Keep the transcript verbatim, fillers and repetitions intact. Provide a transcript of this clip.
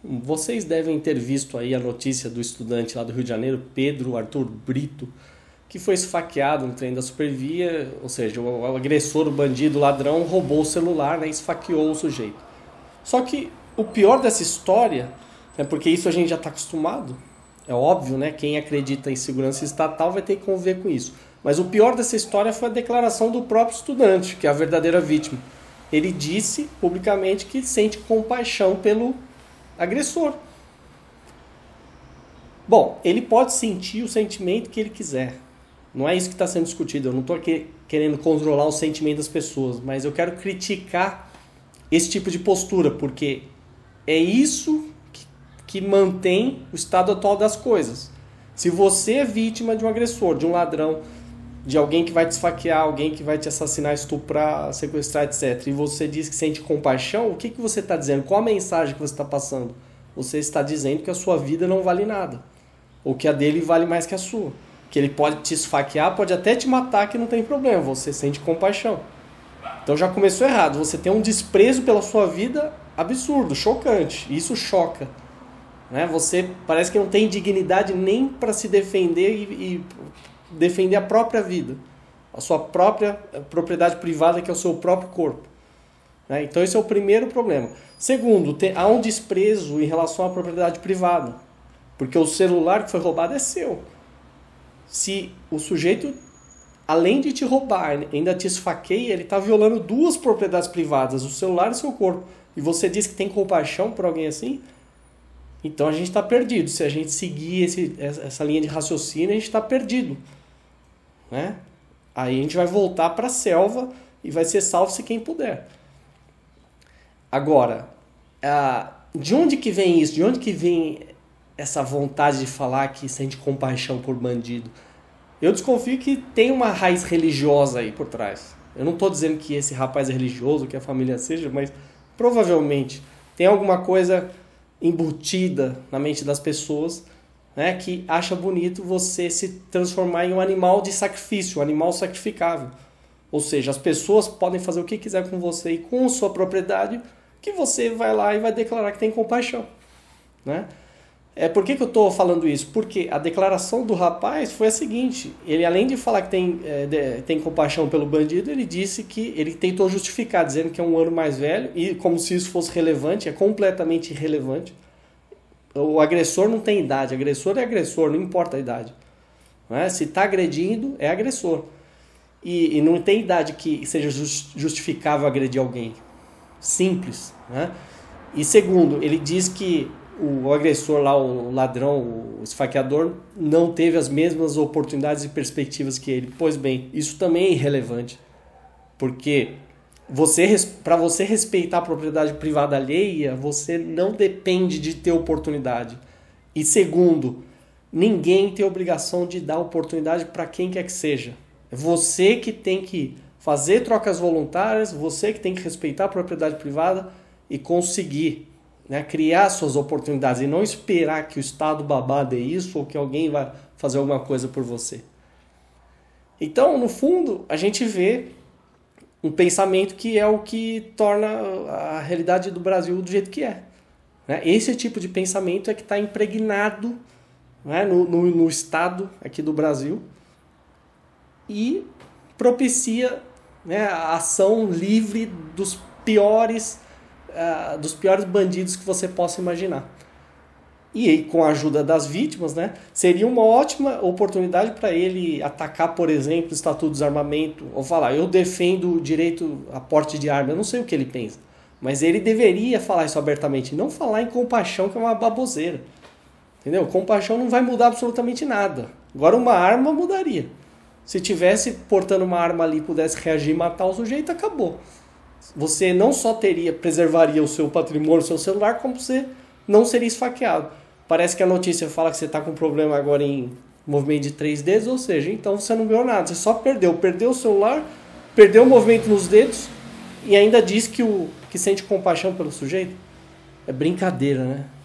Vocês devem ter visto aí a notícia do estudante lá do Rio de Janeiro, Pedro Arthur Brito, que foi esfaqueado no trem da Supervia, ou seja, o agressor, o bandido, o ladrão, roubou o celular, né, e esfaqueou o sujeito. Só que o pior dessa história, né, porque isso a gente já está acostumado, é óbvio, né, quem acredita em segurança estatal vai ter que conviver com isso. Mas o pior dessa história foi a declaração do próprio estudante, que é a verdadeira vítima. Ele disse publicamente que sente compaixão pelo agressor. Bom, ele pode sentir o sentimento que ele quiser. Não é isso que está sendo discutido. Eu não estou querendo controlar o sentimento das pessoas, mas eu quero criticar esse tipo de postura, porque é isso que, que mantém o estado atual das coisas. Se você é vítima de um agressor, de um ladrão, de alguém que vai te esfaquear, alguém que vai te assassinar, estuprar, sequestrar, etcétera, e você diz que sente compaixão, o que, que você está dizendo? Qual a mensagem que você está passando? Você está dizendo que a sua vida não vale nada, ou que a dele vale mais que a sua. Que ele pode te esfaquear, pode até te matar, que não tem problema, você sente compaixão. Então já começou errado, você tem um desprezo pela sua vida absurdo, chocante, isso choca. Né? Você parece que não tem dignidade nem para se defender e, e defender a própria vida, a sua própria propriedade privada, que é o seu próprio corpo. Né? Então esse é o primeiro problema. Segundo, tem, há um desprezo em relação à propriedade privada, porque o celular que foi roubado é seu. Se o sujeito, além de te roubar, ainda te esfaqueia, ele está violando duas propriedades privadas, o celular e o seu corpo. E você diz que tem compaixão por alguém assim? Então a gente está perdido. Se a gente seguir esse, essa linha de raciocínio, a gente está perdido. Né? Aí a gente vai voltar para a selva e vai ser salvo-se quem puder. Agora, de onde que vem isso? De onde que vem essa vontade de falar que sente compaixão por bandido? Eu desconfio que tem uma raiz religiosa aí por trás. Eu não estou dizendo que esse rapaz é religioso, que a família seja, mas provavelmente tem alguma coisa embutida na mente das pessoas, né, que acha bonito você se transformar em um animal de sacrifício, um animal sacrificável. Ou seja, as pessoas podem fazer o que quiser com você e com sua propriedade, que você vai lá e vai declarar que tem compaixão. Né? É, por que, que eu estou falando isso? Porque a declaração do rapaz foi a seguinte: ele, além de falar que tem, é, de, tem compaixão pelo bandido, ele disse que ele tentou justificar, dizendo que é um ano mais velho, e como se isso fosse relevante, é completamente irrelevante. O agressor não tem idade, agressor é agressor, não importa a idade. Né? Se está agredindo, é agressor. E, e não tem idade que seja justificável agredir alguém. Simples. Né? E segundo, ele diz que o agressor lá, o ladrão, o esfaqueador, não teve as mesmas oportunidades e perspectivas que ele. Pois bem, isso também é irrelevante. Porque você, para você respeitar a propriedade privada alheia, você não depende de ter oportunidade. E segundo, ninguém tem obrigação de dar oportunidade para quem quer que seja. É você que tem que fazer trocas voluntárias, você que tem que respeitar a propriedade privada e conseguir, né, criar suas oportunidades e não esperar que o Estado babá dê isso ou que alguém vai fazer alguma coisa por você. Então, no fundo, a gente vê um pensamento que é o que torna a realidade do Brasil do jeito que é. Né? Esse tipo de pensamento é que está impregnado, né, no, no, no Estado aqui do Brasil e propicia, né, a ação livre dos piores Uh, dos piores bandidos que você possa imaginar. E aí, com a ajuda das vítimas, né, seria uma ótima oportunidade para ele atacar, por exemplo, o Estatuto do Desarmamento, ou falar, eu defendo o direito a porte de arma. Eu não sei o que ele pensa, mas ele deveria falar isso abertamente, não falar em compaixão, que é uma baboseira. Entendeu? Compaixão não vai mudar absolutamente nada. Agora, uma arma mudaria. Se tivesse portando uma arma ali e pudesse reagir e matar o sujeito, acabou. Você não só teria, preservaria o seu patrimônio, o seu celular, como você não seria esfaqueado. Parece que a notícia fala que você está com problema agora em movimento de três dedos, ou seja, então você não ganhou nada, você só perdeu. Perdeu o celular, perdeu o movimento nos dedos e ainda diz que, o, que sente compaixão pelo sujeito. É brincadeira, né?